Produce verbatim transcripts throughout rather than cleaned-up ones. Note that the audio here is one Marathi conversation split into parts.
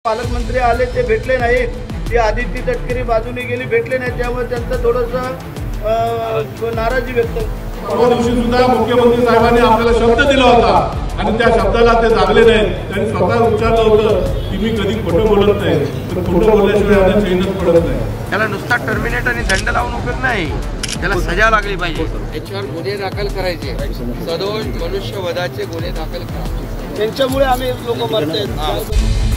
पालकमंत्री आले ते भेटले नाही, ते आदिती तटकरे बाजूने गेली भेटले नाही, त्यामुळे त्यांचं थोडंसं नाराजी व्यक्त. परवा दिवशी सुद्धा मुख्यमंत्री साहेबांनी आपल्याला शब्द दिला होता आणि त्या शब्दाला ते जागले नाही. त्यांनी स्वतः विचारलं होतं की मी कधी खोटं बोलत नाही, तर खोटं बोलल्याशिवाय आता चैनच पडत नाही. त्याला नुसता टर्मिनेट आणि दंड लावून उपयोग नाही, त्याला सजा लागली पाहिजे. त्याच्यावर गुन्हे दाखल करायचे, सदोष मनुष्यवधाचे गुन्हे दाखल करायचे. त्यांच्यामुळे आम्ही लोक मरतायत.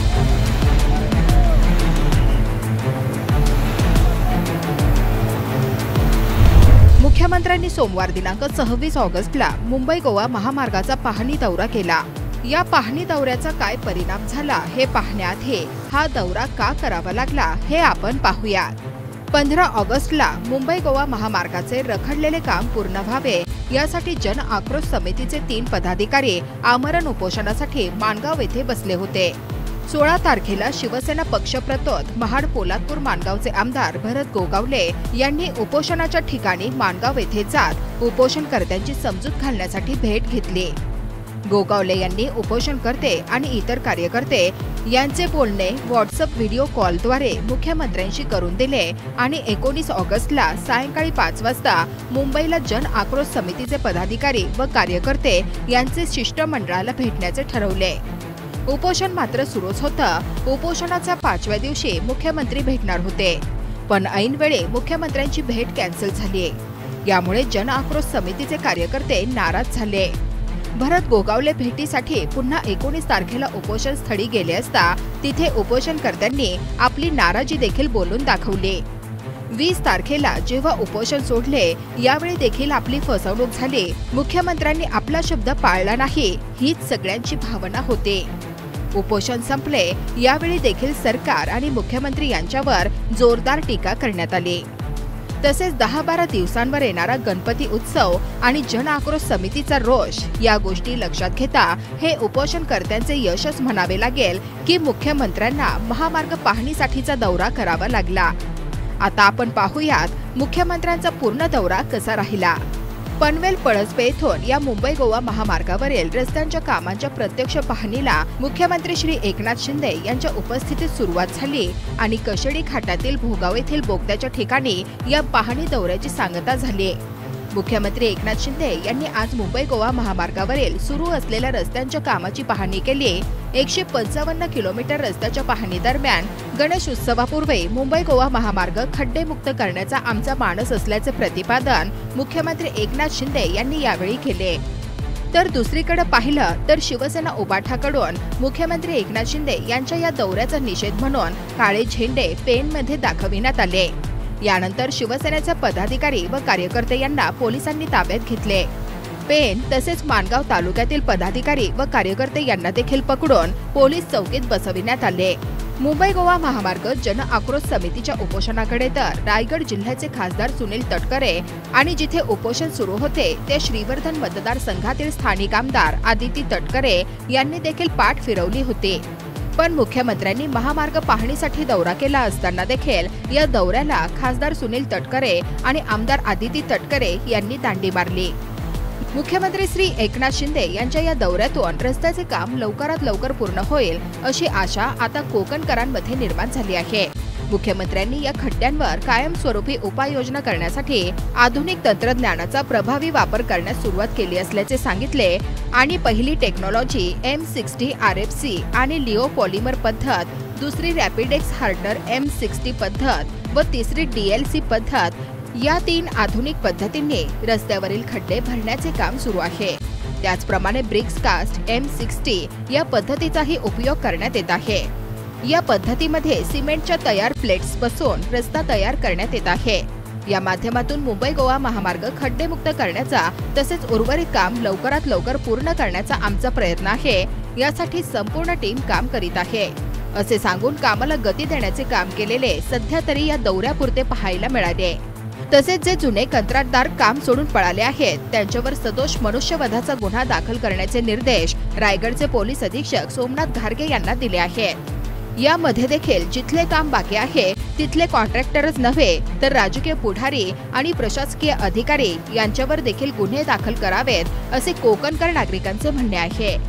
मुख्यमंत्र्यांनी सोमवार दिनांक सव्वीस ऑगस्टला मुंबई गोवा महामार्गाचा पाहणी दौरा केला. या पाहणी दौऱ्याचा काय परिणाम झाला हे पाहण्याआधी हा दौरा का करावा लागला हे आपण पाहूयात. पंधरा ऑगस्टला मुंबई गोवा महामार्गाचे रखडलेले काम पूर्ण व्हावे यासाठी जन आक्रोश समितीचे तीन पदाधिकारी आमरण उपोषणासाठी माणगाव येथे बसले होते. सोळा तारखेला शिवसेना पक्षप्रतोद महाड पोलादपूर माणगावचे आमदार भरत गोगावले यांनी उपोषणाच्या ठिकाणी माणगाव येथे जात उपोषणकर्त्यांची समजूत घालण्यासाठी भेट घेतली. गोगावले यांनी उपोषणकर्ते आणि इतर कार्यकर्ते यांचे बोलणे व्हॉट्सअप व्हिडिओ कॉलद्वारे मुख्यमंत्र्यांशी करून दिले आणि एकोणीस ऑगस्टला सायंकाळी पाच वाजता मुंबईला जन आक्रोश समितीचे पदाधिकारी व कार्यकर्ते यांचे शिष्टमंडळाला भेटण्याचे ठरवले. उपोषण मात्र सुरूच होतं. उपोषणाच्या पाचव्या दिवशी मुख्यमंत्री भेटणार होते, पण ऐनवेळी मुख्यमंत्र्यांची भेट कॅन्सल झाली. यामुळे जन आक्रोश समितीचे कार्यकर्ते नाराज झाले. भरत गोगावले भेटीसाठी पुन्हा एकोणीस तारखेला उपोषण स्थळी गेले असता तिथे उपोषणकर्त्यांनी आपली नाराजी देखील बोलून दाखवली. वीस तारखेला जेव्हा उपोषण सोडले यावेळी देखील आपली फसवणूक झाली. मुख्यमंत्र्यांनी आपला शब्द पाळला नाही हीच सगळ्यांची भावना होती. उपोषण संपले यावेळी देखील सरकार आणि मुख्यमंत्री यांच्यावर जोरदार टीका करण्यात आली. तसेच दहा बारा दिवसांवर येणारा गणपती उत्सव आणि जन आक्रोश समितीचा रोष या गोष्टी लक्षात घेता हे उपोषणकर्त्यांचे यशच म्हणावे लागेल की मुख्यमंत्र्यांना महामार्ग पाहणीसाठीचा दौरा करावा लागला. आता आपण पाहूयात मुख्यमंत्र्यांचा पूर्ण दौरा कसा राहिला. पनवेल पळसपे येथून या मुंबई गोवा महामार्गावरील रस्त्यांच्या कामांच्या प्रत्यक्ष पाहणीला मुख्यमंत्री श्री एकनाथ शिंदे यांच्या उपस्थितीत सुरुवात झाली आणि कशेडी घाटातील भोगाव येथील बोगद्याच्या ठिकाणी या पाहणी दौऱ्याची सांगता झाली. मुख्यमंत्री एकनाथ शिंदे यांनी आज मुंबई गोवा महामार्गावरील सुरू असलेल्या रस्त्यांच्या कामाची पाहणी केली. एकशे पंचावन्न किलोमीटर रस्त्याच्या पाहणी दरम्यान गणेश उत्सवापूर्वी मुंबई गोवा महामार्ग खड्डेमुक्त करण्याचा आमचा मानस असल्याचे प्रतिपादन मुख्यमंत्री एकनाथ शिंदे यांनी यावेळी केले. तर दुसरीकडे पाहिलं तर शिवसेना उबाठाकडून मुख्यमंत्री एकनाथ शिंदे यांच्या या दौऱ्याचा निषेध म्हणून काळे झेंडे पेनमध्ये दाखविण्यात आले. यानंतर शिवसेनेचे पदाधिकारी व कार्यकर्ते यांना पोलिसांनी ताब्यात घेतले. पेन तसेच माणगाव तालुक्यातील पदाधिकारी व कार्यकर्ते यांना देखील पकडून पोलीस चौकीत बसविण्यात आले. मुंबई गोवा महामार्ग जन आक्रोश समितीच्या उपोषणाकडे तर रायगड जिल्ह्याचे खासदार सुनील तटकरे आणि जिथे उपोषण सुरू होते ते श्रीवर्धन मतदारसंघातील स्थानिक आमदार आदिती तटकरे यांनी देखील पाठ फिरवली होती. पण मुख्यमंत्र्यांनी महामार्ग पाहणीसाठी दौरा केला असताना देखील या दौऱ्याला खासदार सुनील तटकरे आणि आमदार आदिती तटकरे यांनी दांडी मारली. मुख्यमंत्री श्री एकनाथ शिंदे यांच्या या दौऱ्यातून रस्त्याचे काम लवकरात लवकर पूर्ण होईल अशी आशा आता कोकणकरांमध्ये निर्माण झाली आहे. मुख्यमंत्र्यांनी या खड्ड्यांवर कायमस्वरूपी उपाययोजना करण्यासाठी आधुनिक तंत्रज्ञानाचा प्रभावी वापर करण्यास सुरुवात केली असल्याचे सांगितले आणि पहिली technology M sixty R F C आणि लिओ पॉलिमर पद्धत, दुसरी रॅपिडेक्स हार्डनर एम सिक्स्टी पद्धत व तिसरी डी एल सी पद्धत या तीन आधुनिक पद्धतींनी रस्त्यावरील खड्डे भरण्याचे काम सुरू आहे. त्याचप्रमाणे ब्रिक्स कास्ट एम सिक्स्टी या पद्धतीचाही उपयोग करण्यात येत आहे. या पद्धतीमध्ये सिमेंटच्या तयार प्लेट्स बसवून रस्ता तयार करण्यात येत आहे. या माध्यमातून मुंबई गोवा महामार्ग खड्डेमुक्त करण्याचा तसेच उर्वरित काम लवकरात लवकर पूर्ण करण्याचा आमचा प्रयत्न आहे. यासाठी संपूर्ण टीम काम करीत आहे असे सांगून कामाला गती देण्याचे काम केलेले सध्या तरी या दौऱ्यापुरते पाहायला मिळाले. तसेच जे जुने कंत्राटदार काम सोडून पळाले आहेत त्यांच्यावर सदोष मनुष्यवधाचा गुन्हा दाखल करण्याचे निर्देश रायगडचे पोलीस अधीक्षक सोमनाथ घारगे यांना दिले आहेत. यामध्ये देखील जिथले काम बाकी आहे तिथले कॉन्ट्रॅक्टरच नव्हे तर राजकीय पुढारी आणि प्रशासकीय अधिकारी यांच्यावर देखील गुन्हे दाखल करावेत असे कोकणकर नागरिकांचे म्हणणे आहे.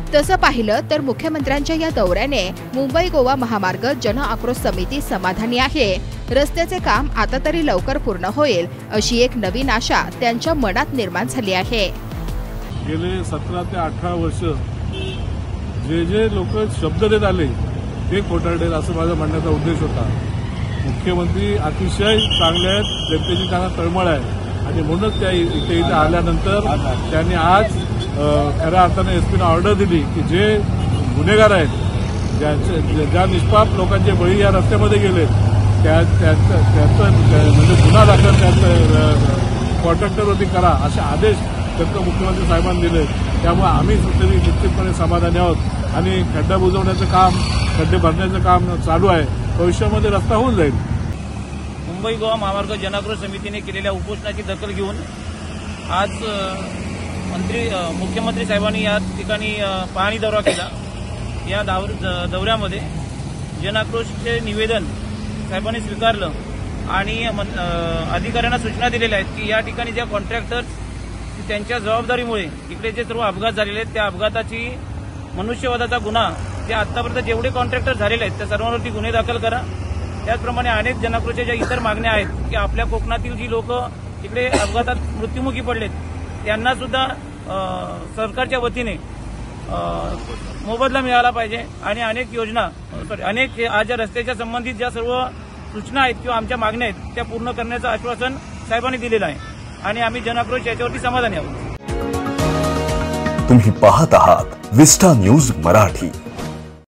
तसं पाहिलं तर मुख्यमंत्र्यांच्या या दौऱ्याने मुंबई गोवा महामार्ग जन आक्रोश समिती समाधानी आहे. रस्त्याचे काम आता तरी लवकर पूर्ण होईल अशी एक नवीन आशा त्यांच्या मनात निर्माण झाली आहे. गेले सतरा ते अठरा वर्ष जे जे लोक शब्द देत आले ते खोटारडेल असं माझा म्हणण्याचा उद्देश होता. मुख्यमंत्री अतिशय चांगले आहेत, जनतेची त्यांना तळमळ आहे आणि म्हणूनच त्या इथे इथे आल्यानंतर त्यांनी आज खऱ्या अर्थाने एसपीने ऑर्डर दिली की जे गुन्हेगार आहेत, ज्यांचे ज्या निष्पाप लोकांचे बळी या रस्त्यामध्ये गेले त्या त्यांचं त्यांचं म्हणजे गुन्हा दाखल त्यांचं कॉन्ट्रॅक्टरवरती करा असे आदेश त्यांचं मुख्यमंत्री साहेबांनी दिले. त्यामुळे आम्ही तरी निश्चितपणे समाधानी आहोत आणि खड्डा बुजवण्याचं काम, खड्डे भरण्याचं काम चालू आहे. भविष्यामध्ये रस्ता होऊन जाईल. मुंबई गोवा महामार्ग जनाक्रोश समितीने केलेल्या उपोषणाची दखल घेऊन आज मंत्री मुख्यमंत्री साहेबांनी या ठिकाणी पाहणी दौरा केला. या दौऱ्यामध्ये जनाक्रोशचे निवेदन साहेबांनी स्वीकारलं आणि अधिकाऱ्यांना सूचना दिलेल्या आहेत की या ठिकाणी ज्या कॉन्ट्रॅक्टर्स त्यांच्या जबाबदारीमुळे इकडे जे सर्व अपघात झालेले आहेत त्या अपघाताची मनुष्यवधाचा गुन्हा जे आतापर्यंत जेवढे कॉन्ट्रॅक्टर झालेले आहेत त्या सर्वांवरती गुन्हे दाखल करा. त्याचप्रमाणे अनेक जनाक्रोशच्या ज्या इतर मागण्या आहेत की आपल्या कोकणातील जी लोक इकडे अपघातात मृत्युमुखी पडलेत त्यांना सुद्धा सरकारच्या वतीने मोबदला मिळाला पाहिजे आणि अनेक योजना सॉरी अनेक आज या रस्त्याच्या संबंधित ज्या सर्व सूचना आहेत किंवा आमच्या मागण्या आहेत त्या पूर्ण करण्याचं आश्वासन साहेबांनी दिलेलं आहे आणि आम्ही जनाक्रोश याच्यावरती समाधानी आहोत. तुम्ही पाहत आहात विस्टा न्यूज मराठी.